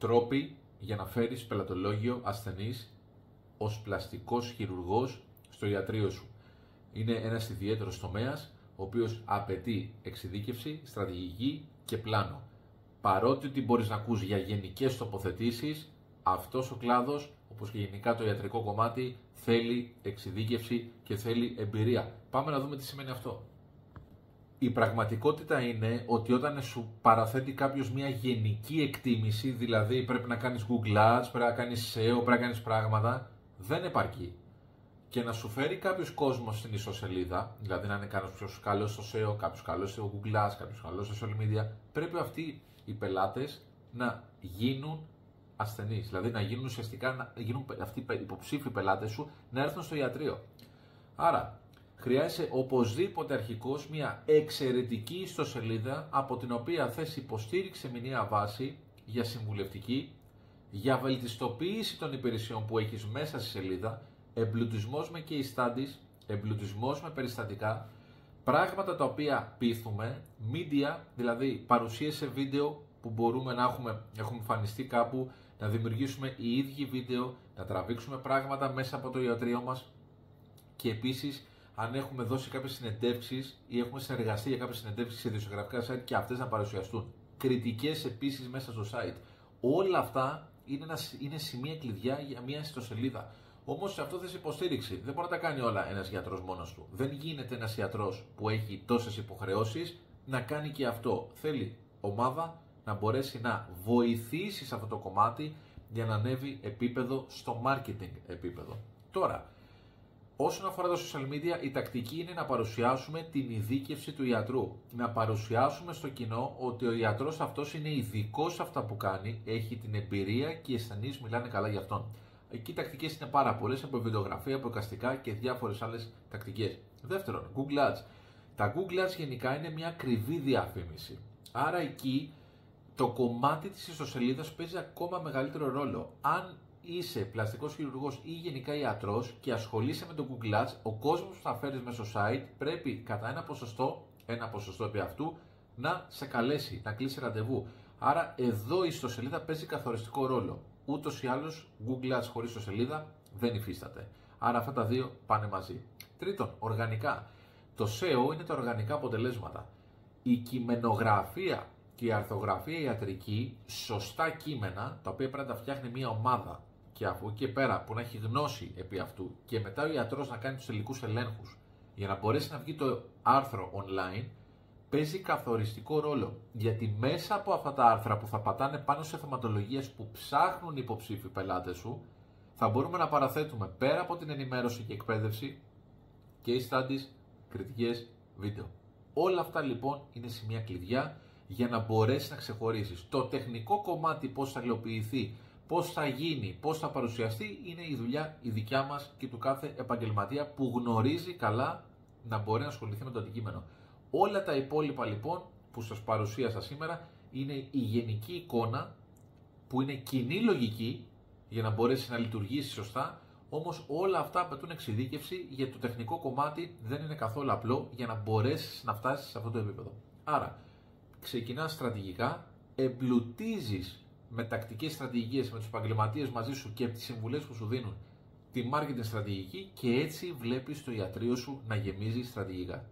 Τρόποι για να φέρεις πελατολόγιο ασθενής ως πλαστικός χειρουργός στο ιατρείο σου. Είναι ένας ιδιαίτερος τομέας, ο οποίος απαιτεί εξειδίκευση, στρατηγική και πλάνο. Παρότι ότι μπορείς να ακούς για γενικές τοποθετήσεις, αυτός ο κλάδος, όπως και γενικά το ιατρικό κομμάτι, θέλει εξειδίκευση και θέλει εμπειρία. Πάμε να δούμε τι σημαίνει αυτό. Η πραγματικότητα είναι ότι όταν σου παραθέτει κάποιος μια γενική εκτίμηση, δηλαδή πρέπει να κάνεις Google Ads, πρέπει να κάνεις SEO, πρέπει να κάνεις πράγματα, δεν επαρκεί. Και να σου φέρει κάποιος κόσμος στην ιστοσελίδα, δηλαδή να είναι κάποιος καλός στο SEO, κάποιος καλός στο Google Ads, κάποιος καλός στο social media, πρέπει αυτοί οι πελάτες να γίνουν ασθενείς. Δηλαδή να γίνουν ουσιαστικά, να γίνουν αυτοί οι υποψήφιοι πελάτες σου να έρθουν στο ιατρείο. Άρα, χρειάζεσαι οπωσδήποτε αρχικώς μια εξαιρετική ιστοσελίδα από την οποία θες υποστήριξη σε μηνιαία βάση για συμβουλευτική, για βελτιστοποίηση των υπηρεσιών που έχεις μέσα στη σελίδα, εμπλουτισμός με case studies, εμπλουτισμός με περιστατικά, πράγματα τα οποία πείθουμε, media, δηλαδή παρουσίες σε βίντεο που μπορούμε να έχουμε εμφανιστεί κάπου, να δημιουργήσουμε οι ίδιοι βίντεο, να τραβήξουμε πράγματα μέσα από το ιατρείο μας και επίσης αν έχουμε δώσει κάποιες συνεντεύξεις ή έχουμε συνεργαστεί για κάποιες συνεντεύξεις σε δημοσιογραφικά site και αυτές να παρουσιαστούν. Κριτικές επίσης μέσα στο site. Όλα αυτά είναι σημεία κλειδιά για μια ιστοσελίδα. Όμως σε αυτό θες υποστήριξη. Δεν μπορεί να τα κάνει όλα ένας γιατρός μόνος του. Δεν γίνεται ένας γιατρός που έχει τόσες υποχρεώσεις να κάνει και αυτό. Θέλει ομάδα να μπορέσει να βοηθήσει σε αυτό το κομμάτι για να ανέβει επίπεδο στο marketing επίπεδο. Τώρα, όσον αφορά τα social media, η τακτική είναι να παρουσιάσουμε την ειδίκευση του ιατρού. Να παρουσιάσουμε στο κοινό ότι ο ιατρός αυτός είναι ειδικός σε αυτά που κάνει, έχει την εμπειρία και οι ασθενείς μιλάνε καλά για αυτόν. Εκεί οι τακτικές είναι πάρα πολλές, από βιντεογραφία, από εικαστικά και διάφορες άλλες τακτικές. Δεύτερον, Google Ads. Τα Google Ads γενικά είναι μια ακριβή διαφήμιση. Άρα εκεί το κομμάτι της ιστοσελίδας παίζει ακόμα μεγαλύτερο ρόλο. Αν είσαι πλαστικός χειρουργός ή γενικά ιατρός και ασχολείσαι με το Google Ads, ο κόσμος που θα φέρεις μέσω site πρέπει κατά ένα ποσοστό επί αυτού να σε καλέσει, να κλείσει ραντεβού. Άρα εδώ η ιστοσελίδα παίζει καθοριστικό ρόλο. Ούτως ή άλλως Google Ads χωρίς ιστοσελίδα δεν υφίσταται. Άρα αυτά τα δύο πάνε μαζί. Τρίτον, οργανικά. Το SEO είναι τα οργανικά αποτελέσματα. Η κειμενογραφία και η αρθογραφία ιατρική, σωστά κείμενα, τα οποία πρέπει να τα φτιάχνει μια ομάδα και από εκεί και πέρα που να έχει γνώση επί αυτού και μετά ο ιατρός να κάνει τους τελικούς ελέγχους για να μπορέσει να βγει το άρθρο online, παίζει καθοριστικό ρόλο. Γιατί μέσα από αυτά τα άρθρα που θα πατάνε πάνω σε θεματολογίες που ψάχνουν οι υποψήφιοι πελάτες σου, θα μπορούμε να παραθέτουμε πέρα από την ενημέρωση και εκπαίδευση, case studies, κριτικές, βίντεο. Όλα αυτά λοιπόν είναι σημεία κλειδιά για να μπορέσει να ξεχωρίσεις. Το τεχνικό κομμάτι, πώς θα υλοποιηθεί, πώς θα γίνει, πώς θα παρουσιαστεί, είναι η δουλειά η δικιά μας και του κάθε επαγγελματία που γνωρίζει καλά να μπορεί να ασχοληθεί με το αντικείμενο. Όλα τα υπόλοιπα λοιπόν που σας παρουσίασα σήμερα είναι η γενική εικόνα που είναι κοινή λογική για να μπορέσει να λειτουργήσει σωστά, όμως όλα αυτά απαιτούν εξειδίκευση γιατί το τεχνικό κομμάτι δεν είναι καθόλου απλό για να μπορέσεις να φτάσεις σε αυτό το επίπεδο. Άρα, ξεκινάς στρατηγικά, εμπλουτίζεις με τακτικές στρατηγικές, με τους επαγγελματίες μαζί σου και τις συμβουλές που σου δίνουν τη marketing στρατηγική και έτσι βλέπεις το ιατρείο σου να γεμίζει στρατηγικά.